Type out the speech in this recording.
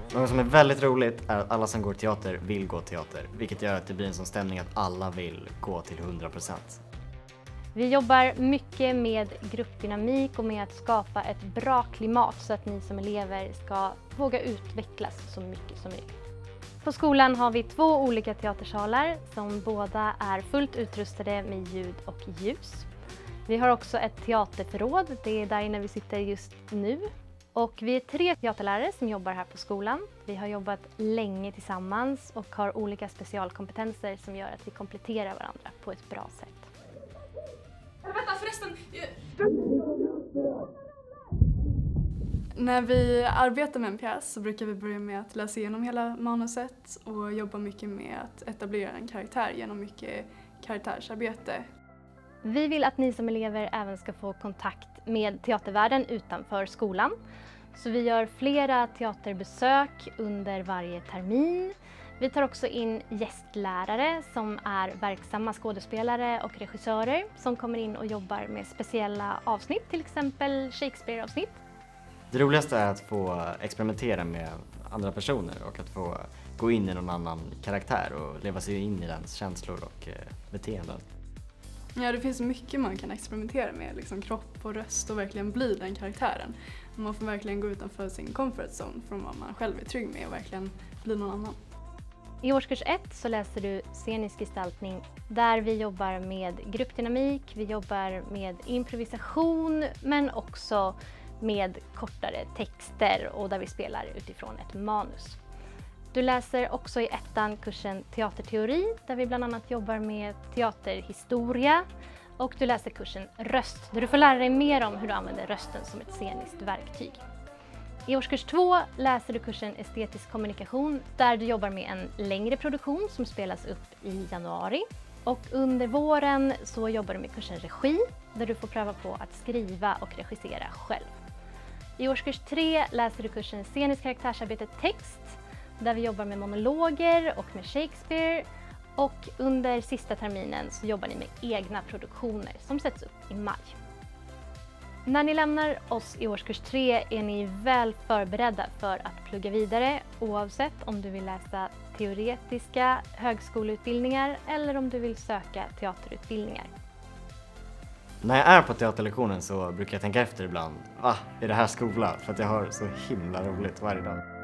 Något som är väldigt roligt är att alla som går teater vill gå teater, vilket gör att det blir en sån stämning att alla vill gå till 100%. Vi jobbar mycket med gruppdynamik och med att skapa ett bra klimat så att ni som elever ska våga utvecklas så mycket som möjligt. På skolan har vi 2 olika teatersalar som båda är fullt utrustade med ljud och ljus. Vi har också ett teaterförråd, det är där inne vi sitter just nu. Och vi är 3 teaterlärare som jobbar här på skolan. Vi har jobbat länge tillsammans och har olika specialkompetenser som gör att vi kompletterar varandra på ett bra sätt. Vänta förresten! När vi arbetar med en pjäs så brukar vi börja med att läsa igenom hela manuset och jobba mycket med att etablera en karaktär genom mycket karaktärsarbete. Vi vill att ni som elever även ska få kontakt med teatervärlden utanför skolan. Så vi gör flera teaterbesök under varje termin. Vi tar också in gästlärare som är verksamma skådespelare och regissörer som kommer in och jobbar med speciella avsnitt, till exempel Shakespeare-avsnitt. Det roligaste är att få experimentera med andra personer och att få gå in i någon annan karaktär och leva sig in i dens känslor och beteenden. Ja, det finns mycket man kan experimentera med, liksom kropp och röst och verkligen bli den karaktären. Man får verkligen gå utanför sin comfort zone från vad man själv är trygg med och verkligen bli någon annan. I årskurs 1 så läser du scenisk gestaltning där vi jobbar med gruppdynamik, vi jobbar med improvisation men också med kortare texter och där vi spelar utifrån ett manus. Du läser också i 1:an kursen teaterteori där vi bland annat jobbar med teaterhistoria och du läser kursen röst där du får lära dig mer om hur du använder rösten som ett sceniskt verktyg. I årskurs 2 läser du kursen estetisk kommunikation där du jobbar med en längre produktion som spelas upp i januari. Och under våren så jobbar du med kursen regi där du får pröva på att skriva och regissera själv. I årskurs 3 läser du kursen scenisk karaktärsarbete text där vi jobbar med monologer och med Shakespeare. Och under sista terminen så jobbar ni med egna produktioner som sätts upp i maj. När ni lämnar oss i årskurs 3 är ni väl förberedda för att plugga vidare oavsett om du vill läsa teoretiska högskoleutbildningar eller om du vill söka teaterutbildningar. När jag är på teaterlektionen så brukar jag tänka efter ibland, är det här skola? För att jag har så himla roligt varje dag.